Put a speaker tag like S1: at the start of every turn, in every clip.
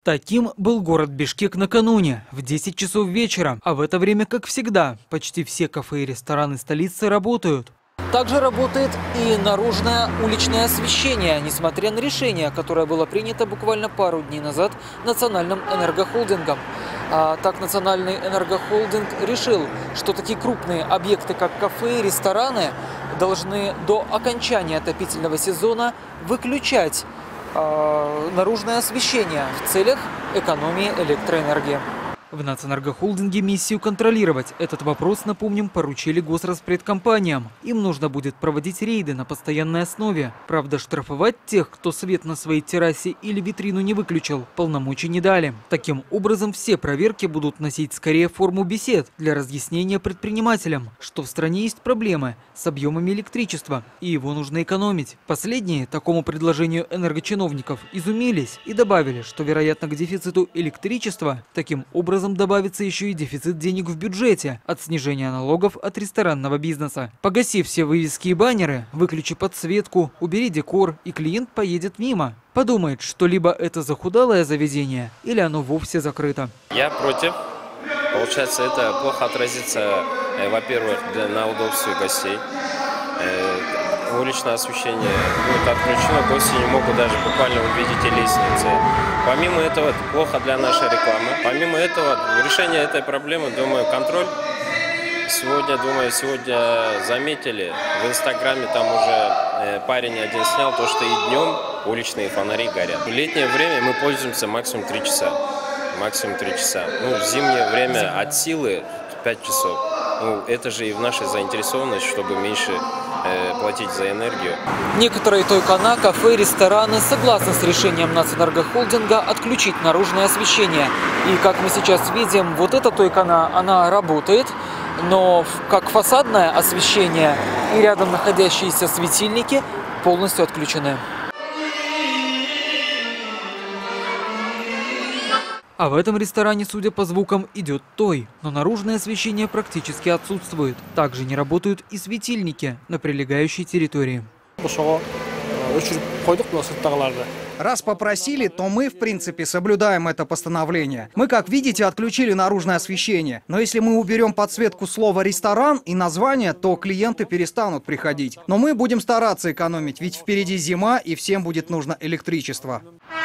S1: Таким был город Бишкек накануне, в 10 часов вечера. А в это время, как всегда, почти все кафе и рестораны столицы работают. Также работает и наружное уличное освещение, несмотря на решение, которое было принято буквально пару дней назад Национальным энергохолдингом. Так Национальный энергохолдинг решил, что такие крупные объекты, как кафе и рестораны, должны до окончания отопительного сезона выключать наружное освещение в целях экономии электроэнергии. В Нацэнергохолдинге миссию контролировать этот вопрос, напомним, поручили госраспредкомпаниям. Им нужно будет проводить рейды на постоянной основе. Правда, штрафовать тех, кто свет на своей террасе или витрину не выключил, полномочий не дали. Таким образом, все проверки будут носить скорее форму бесед для разъяснения предпринимателям, что в стране есть проблемы с объемами электричества, и его нужно экономить. Последние такому предложению энергочиновников изумились и добавили, что, вероятно, к дефициту электричества таким образом добавится еще и дефицит денег в бюджете от снижения налогов от ресторанного бизнеса. Погаси все вывески и баннеры, выключи подсветку, убери декор, и клиент поедет мимо. Подумает, что либо это захудалое заведение, или оно вовсе закрыто.
S2: Я против. Получается, это плохо отразится, во-первых, на удобстве гостей. Уличное освещение будет отключено, гости не могут даже буквально увидеть и лестницы. Помимо этого, это плохо для нашей рекламы. Помимо этого, решение этой проблемы, думаю, контроль. Сегодня заметили, в Инстаграме там уже парень один снял то, что и днем уличные фонари горят. В летнее время мы пользуемся максимум 3 часа. Максимум 3 часа. В зимнее время от силы 5 часов. Это же и в нашей заинтересованности, чтобы меньше платить за энергию.
S1: Некоторые тойкана, кафе, рестораны согласны с решением Нацэнергохолдинга отключить наружное освещение. И как мы сейчас видим, вот эта тойкана, она работает, но как фасадное освещение и рядом находящиеся светильники полностью отключены. А в этом ресторане, судя по звукам, идет той, но наружное освещение практически отсутствует. Также не работают и светильники на прилегающей территории.
S3: Раз попросили, то мы, в принципе, соблюдаем это постановление. Мы, как видите, отключили наружное освещение. Но если мы уберем подсветку слова «ресторан» и название, то клиенты перестанут приходить. Но мы будем стараться экономить, ведь впереди зима и всем будет нужно электричество.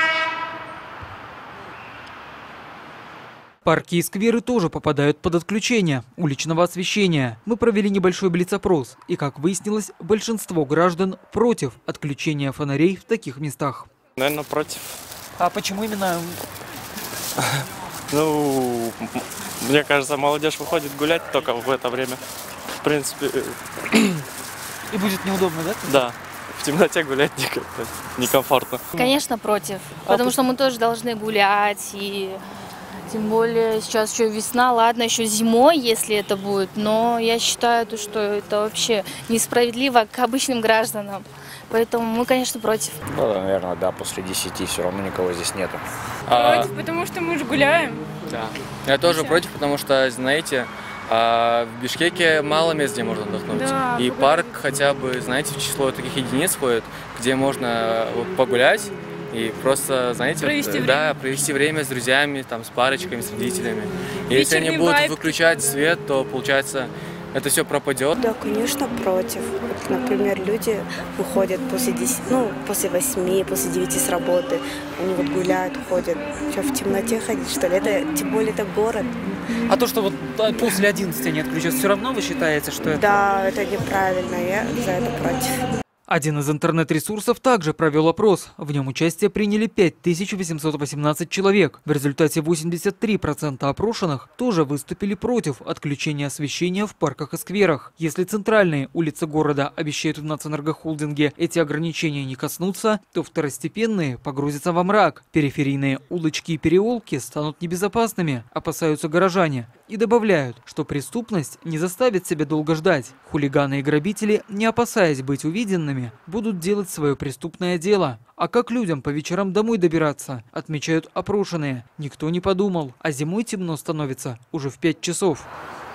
S1: Парки и скверы тоже попадают под отключение уличного освещения. Мы провели небольшой блиц-опрос, и, как выяснилось, большинство граждан против отключения фонарей в таких местах.
S4: Наверное, против.
S1: А почему именно?
S4: Мне кажется, молодежь выходит гулять только в это время. В принципе.
S1: И будет неудобно, да?
S4: Да. В темноте гулять некомфортно.
S5: Конечно, против. Потому что мы тоже должны гулять и... Тем более сейчас еще весна, ладно, еще зимой, если это будет, но я считаю, что это вообще несправедливо к обычным гражданам. Поэтому мы, конечно, против.
S6: Наверное, да, после 10 все равно никого здесь нету.
S7: Против, потому что мы же гуляем.
S8: Да. Я тоже против, потому что, знаете, в Бишкеке мало мест, где можно отдохнуть.
S7: Да,
S8: и парк хотя бы, знаете, в число таких единиц входит, где можно погулять. И просто, знаете, провести время с друзьями, там, с парочками, с родителями. И если они будут выключать свет, то, получается, это все пропадет.
S9: Да, конечно, против. Вот, например, люди выходят после 10, после 8, после 9 с работы. Они вот гуляют, ходят. Что, в темноте ходить, что ли? Это, тем более, это город.
S1: А то, что вот после 11 они отключат, все равно вы считаете, что это...
S9: Да, это неправильно. Я за это против.
S1: Один из интернет-ресурсов также провел опрос. В нем участие приняли 5818 человек. В результате 83% опрошенных тоже выступили против отключения освещения в парках и скверах. Если центральные улицы города обещают в Нацэнергохолдинге эти ограничения не коснутся, то второстепенные погрузятся во мрак. Периферийные улочки и переулки станут небезопасными, опасаются горожане. И добавляют, что преступность не заставит себя долго ждать. Хулиганы и грабители, не опасаясь быть увиденными, будут делать свое преступное дело. А как людям по вечерам домой добираться, отмечают опрошенные. Никто не подумал, а зимой темно становится уже в 5 часов.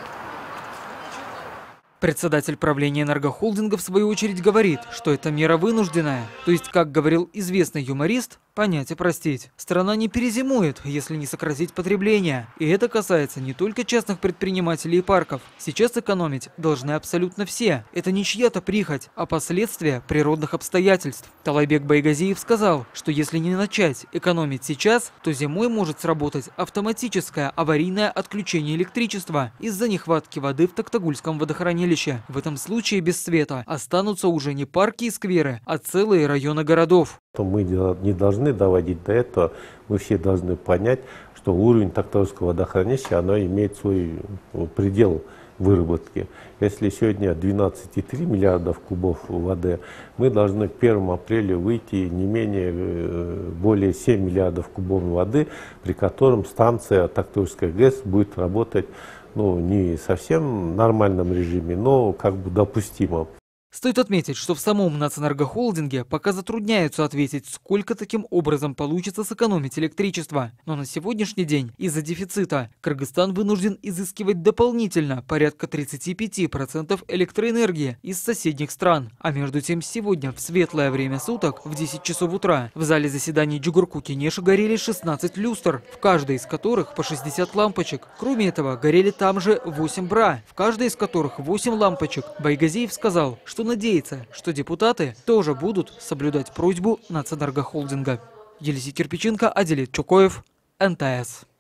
S1: Председатель правления энергохолдинга в свою очередь говорит, что это мера вынужденная. То есть, как говорил известный юморист, понять и простить. Страна не перезимует, если не сократить потребление. И это касается не только частных предпринимателей и парков. Сейчас экономить должны абсолютно все. Это не чья-то прихоть, а последствия природных обстоятельств. Талайбек Байгазиев сказал, что если не начать экономить сейчас, то зимой может сработать автоматическое аварийное отключение электричества из-за нехватки воды в Токтагульском водохранилище. В этом случае без света останутся уже не парки и скверы, а целые районы городов.
S10: Мы не должны доводить до этого, мы все должны понять, что уровень Токтагульского водохранилища, оно имеет свой предел выработки. Если сегодня 12,3 миллиардов кубов воды, мы должны к 1 апреля выйти не менее более 7 миллиардов кубов воды, при котором станция Токтагульская ГЭС будет работать не совсем в нормальном режиме, но как бы допустимо.
S1: Стоит отметить, что в самом Нацэнергохолдинге пока затрудняются ответить, сколько таким образом получится сэкономить электричество. Но на сегодняшний день из-за дефицита Кыргызстан вынужден изыскивать дополнительно порядка 35% электроэнергии из соседних стран. А между тем сегодня в светлое время суток в 10 часов утра в зале заседаний Джугурку-Кенеша горели 16 люстр, в каждой из которых по 60 лампочек. Кроме этого горели там же 8 бра, в каждой из которых 8 лампочек. Байгазиев сказал, что надеется, что депутаты тоже будут соблюдать просьбу Нацэнергохолдинга. Елисей Кирпиченко, Аделит Чукоев, НТС.